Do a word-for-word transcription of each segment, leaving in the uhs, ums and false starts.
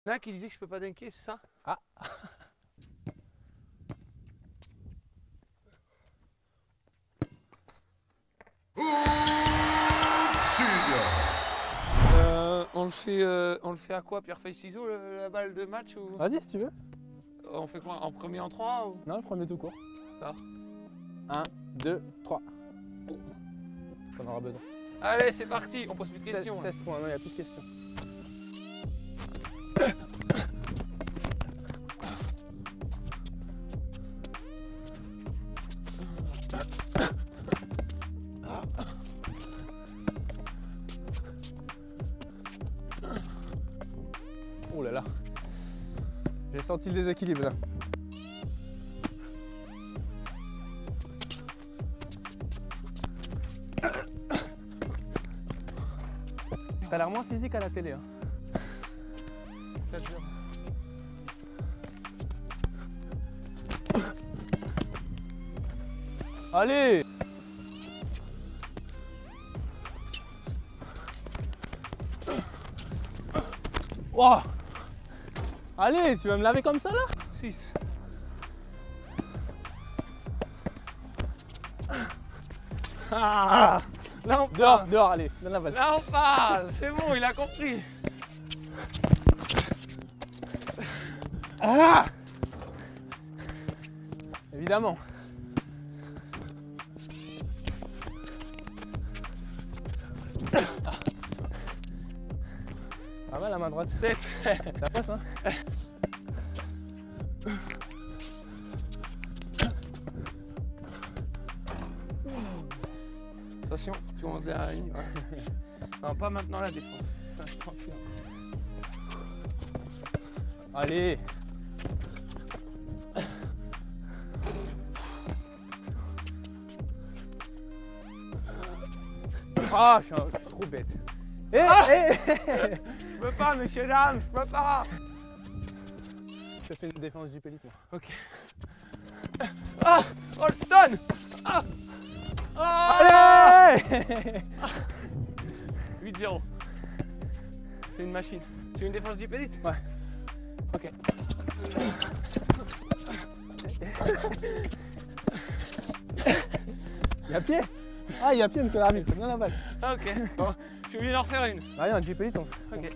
Il y en a qui disaient que je peux pas dunker, c'est ça? Ah. euh, on, le fait, euh, on le fait à quoi? Pierre, feuille, ciseaux, le- la balle de match ou... Vas-y si tu veux. On fait quoi? En premier, en trois ou... Non, le premier tout court. Ah. un, deux, trois. On aura besoin. Allez, c'est parti, on pose plus de questions. seize, seize points, non, il n'y a plus de questions. Oh là là. J'ai senti le déséquilibre là. T'as l'air moins physique à la télé. Hein. Allez! Wow. Allez, tu vas me laver comme ça là? six. Ah, là on Dehors, parle. dehors, allez, donne la balle. Là on parle, c'est bon, il a compris. Ah! Évidemment. Pas mal la main droite. sept. Ça passe hein? Attention, faut que tu commences derrière la ligne. Ouais. Non, pas maintenant la défense. Putain, tranquille. Allez! Ah, je suis, un- je suis trop bête. Eh, Ah eh. Je peux pas, monsieur dames, je peux pas. Je te fais une défense du pélit, moi. Ok. Ah, oh le stun. Ah. Ah. Allez! huit zéro. C'est une machine. Tu veux une défense deep elite? Ouais. Ok. Il y a pied? Ah, il y a pied, monsieur l'arbitre. Non, la balle. Ah, ok. Bon, j'ai oublié d'en refaire une. Ah, rien, du pélit, on. Ok.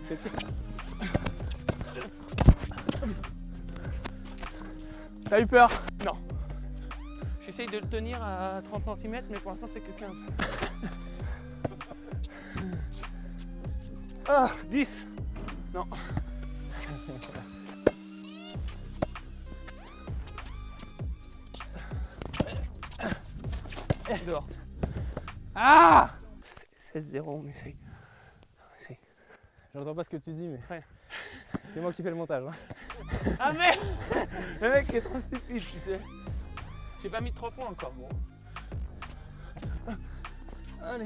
T'as eu peur? Non. J'essaye de le tenir à trente centimètres, mais pour l'instant c'est que quinze. Ah, dix. Non. Dehors. Ah! seize zéro, on essaye. On essaye. J'entends pas ce que tu dis, mais. Ouais. C'est moi qui fais le montage. Hein. Ah merde! Le mec est trop stupide, tu sais. J'ai pas mis trois points encore, bon. Allez.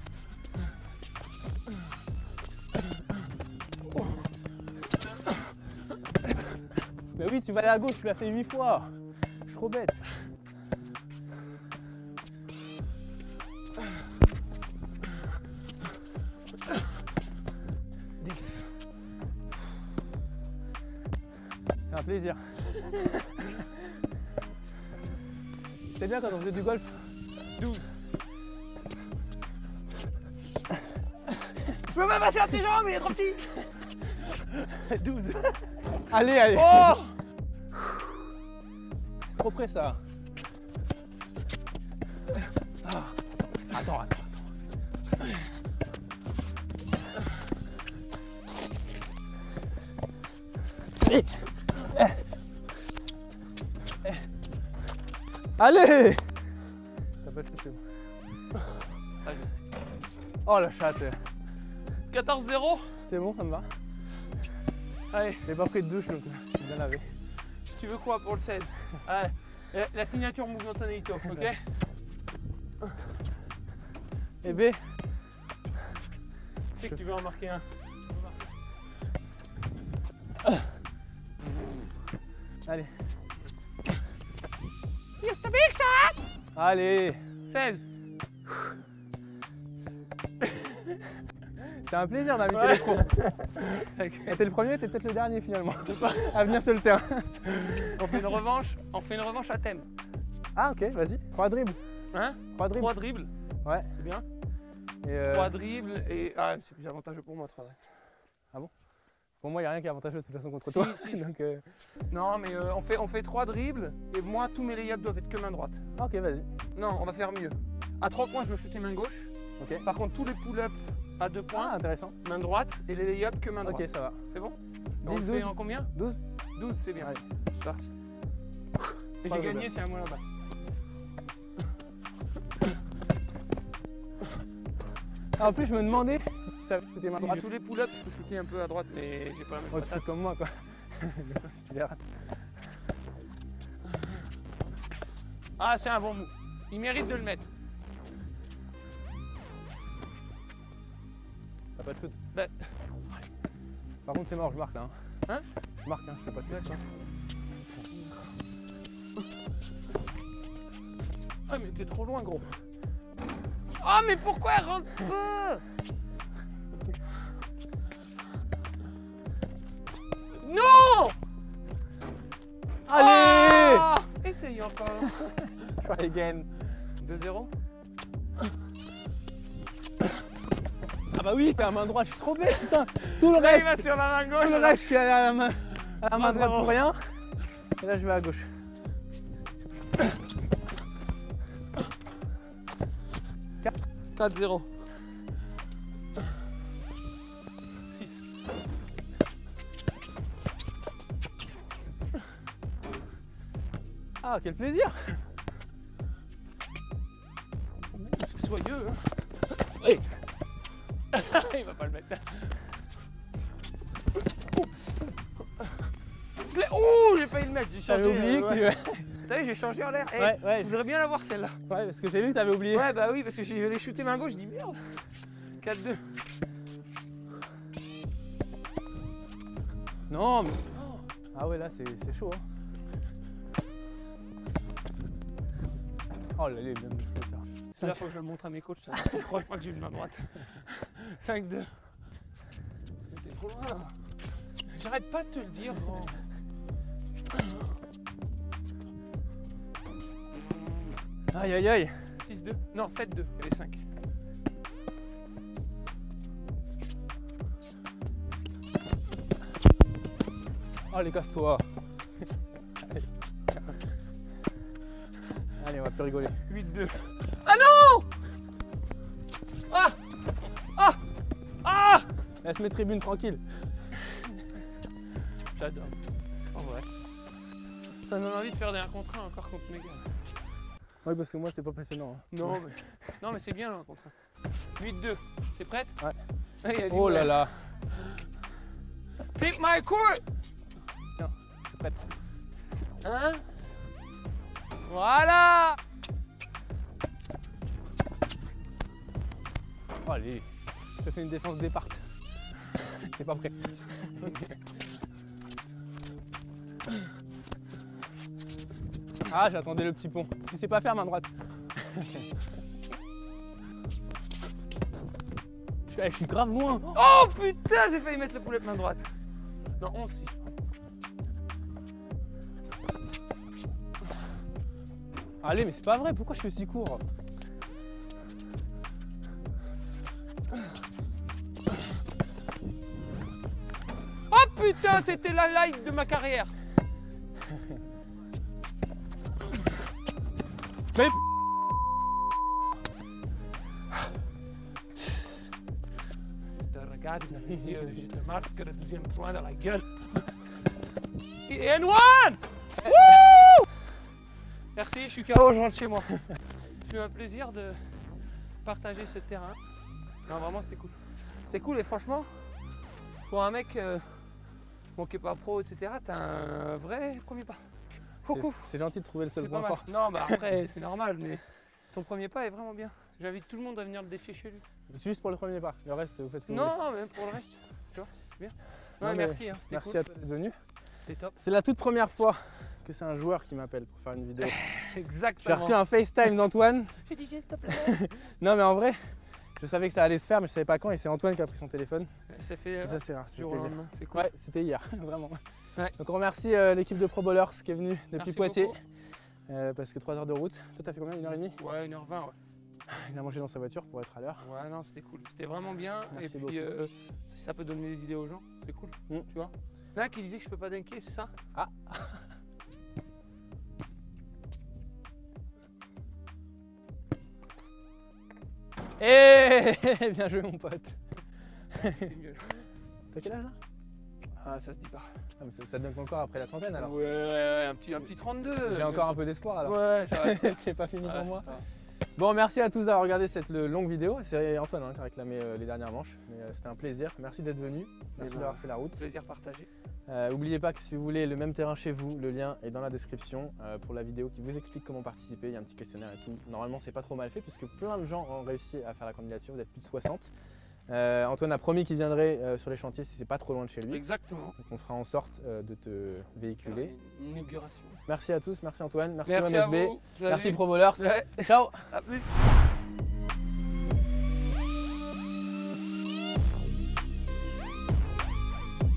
Mais oui, tu vas aller à gauche, tu l'as fait huit fois. Je suis trop bête. dix. C'est un plaisir. C'était bien quand on faisait du golf. douze. Je peux pas passer à ses jambes, il est trop petit. douze. Allez, allez. Oh! C'est trop près ça. Ah. Attends, attends, attends. Eh. Eh. Eh. Allez! T'as pas de soucis. Ah, je sais. Oh la chatte. quatorze zéro. C'est bon, ça me va. Allez, J'ai pas pris de douche donc j'ai bien lavé. tu veux quoi pour le seize? Allez, la- la signature Mouvement Tonito, ok? Et B, Je sais que tu veux en marquer un. allez. Just a big shot! Allez. seize. C'est un plaisir d'inviter ouais. les pros. Okay. T'es le premier, t'es peut-être le dernier finalement à venir sur le terrain. On fait une revanche, on fait une revanche à thème. Ah ok, vas-y. Trois dribbles. Hein? Trois dribbles. Trois dribbles. Ouais. C'est bien. Et euh... Trois dribbles et ah c'est plus avantageux pour moi trois dribbles. Ah bon? Pour moi il n'y a rien qui est avantageux de toute façon contre si, toi. Si. Donc, euh... Non mais euh, on, fait, on fait trois dribbles et moi tous mes layups doivent être que main droite. Ah, ok vas-y. Non on va faire mieux. À trois points je veux shooter main gauche. Ok. Par contre tous les pull-ups à deux points, ah, intéressant. Main droite et les layups que main droite. Ok ça va. C'est bon? dix, on le douze. fait en combien? douze. douze c'est bien. Allez. C'est parti. Et j'ai gagné, c'est à moi là-bas. Ah, en plus je me demandais si tu savais shooter main droite. À tous les pull-ups je peux shooter un peu à droite mais j'ai pas la même oh, tu fais comme moi quoi. Tu verras. Ah c'est un bon move. Il mérite de le mettre. T'as pas de shoot? Bah... Par contre c'est mort, je marque là. Hein, hein je marque, hein, je fais pas de question. Ah mais t'es trop loin gros. Ah mais pourquoi elle rentre pas? Non. Allez ah essaye encore. Try again. deux zéro. Ah bah oui, t'es à main droite, je suis trop bête putain. Tout le là, reste, il va sur la main gauche. tout le reste, je suis allé à la main, à la main droite pour rien. Et là je vais à gauche. quatre zéro. six. Ah quel plaisir. C'est soyeux hein. Oui. Il va pas le mettre. Ouh, j'ai failli le mettre, j'ai changé. J'avais oublié euh, que... ouais. T'as vu, j'ai changé en l'air. Hey, ouais, ouais. Je voudrais bien la voir celle-là. Ouais, parce que j'ai vu que t'avais oublié. Ouais, bah oui, parce que je l'ai shooté main gauche, je dis merde. quatre deux. Non, mais... Ah ouais, là, c'est chaud. Hein. Oh là, il vient de me foutre. C'est là, faut que je le montre à mes coachs, ça. Je crois pas que j'ai une main droite. cinq deux. T'es trop loin, là. J'arrête pas de te le dire, gros. Aïe, aïe, aïe. six deux. Non, sept deux. Il y avait cinq. Allez, casse-toi. Allez. Allez, on va plus rigoler. huit deux. Ah non! Ah! Ah! Ah! Laisse mes tribunes tranquilles. J'adore. En vrai. Ça me donne envie de faire des un contre un encore contre mes gars. Oui, parce que moi, c'est pas passionnant. Hein. Non, ouais. mais, non, mais c'est bien un contre un. huit deux. T'es prête? Ouais. Ah, il y a du oh là ouais. là. Pick my court! Tiens, je suis prête. Hein? Voilà! Oh, allez, je te fais une défense départ. T'es pas prêt. Ah, j'attendais le petit pont. Tu sais pas faire main droite. je, suis, je suis grave loin. Oh putain, j'ai failli mettre le poulet main droite. Non, onze six. Allez, mais c'est pas vrai, pourquoi je suis aussi court? Oh putain, c'était la light de ma carrière. Mais... Je te regarde dans les yeux, je te marque le deuxième point dans la gueule. Et N one! Wouh! Merci, je suis K O, je rentre chez moi. C'est un plaisir de partager ce terrain. Non, vraiment, c'était cool. C'est cool et franchement, pour un mec euh, bon, qui n'est pas pro, et cetera, t'as un vrai premier pas. C'est gentil de trouver le seul point fort. Non, bah après, c'est normal, mais ton premier pas est vraiment bien. J'invite tout le monde à venir le défier chez lui. C'est juste pour le premier pas, le reste, vous faites ce que vous non, voulez. Non, même pour le reste, tu vois, c'est bien. Non, non, merci, hein, c'était merci cool. à toi d'être venu. C'était top. C'est la toute première fois que c'est un joueur qui m'appelle pour faire une vidéo. Exactement. J'ai reçu un FaceTime d'Antoine. J'ai dit, s'il te plaît. Non, mais en vrai, Je savais que ça allait se faire, mais je savais pas quand. Et c'est Antoine qui a pris son téléphone. Ça fait Et euh, ça, c'est rare. jour au lendemain, c'est cool. Ouais, c'était hier, vraiment. Ouais. Donc on remercie euh, l'équipe de Pro Bowlers qui est venue depuis Merci Poitiers. beaucoup. Euh, parce que trois heures de route. Toi, t'as fait combien? Une heure et demie? Ouais, une heure vingt, ouais. Il a mangé dans sa voiture pour être à l'heure. Ouais, non, c'était cool. C'était vraiment bien. Merci et beaucoup. puis, euh, si ça peut donner des idées aux gens, c'est cool. Mm. Tu vois. Il y en a qui disaient que je peux pas dunker, c'est ça? Ah. Eh bien joué mon pote. C'est mieux. T'as quel âge là? Ah, ça se dit pas. Ah, mais ça, ça te donne encore après la trentaine alors. Ouais, ouais, un petit, un petit trente-deux. J'ai encore un peu d'espoir alors. Ouais, ça va. C'est pas fini Ouais, pour moi. ça va. Bon, merci à tous d'avoir regardé cette le- longue vidéo. C'est Antoine hein, qui a réclamé euh, les dernières manches. Mais euh, c'était un plaisir. Merci d'être venu. Merci ben, d'avoir fait la route. Plaisir partagé. Euh, N'oubliez pas que si vous voulez le même terrain chez vous, le lien est dans la description euh, pour la vidéo qui vous explique comment participer. Il y a un petit questionnaire et tout. Normalement, c'est pas trop mal fait puisque plein de gens ont réussi à faire la candidature. Vous êtes plus de soixante. Euh, Antoine a promis qu'il viendrait euh, sur les chantiers si c'est pas trop loin de chez lui. Exactement. Donc on fera en sorte euh, de te véhiculer. Une inauguration. Merci à tous, merci Antoine, merci, Merci O M à S B, vous. Salut. merci Pro Bowlers. Ouais. Ciao. À plus.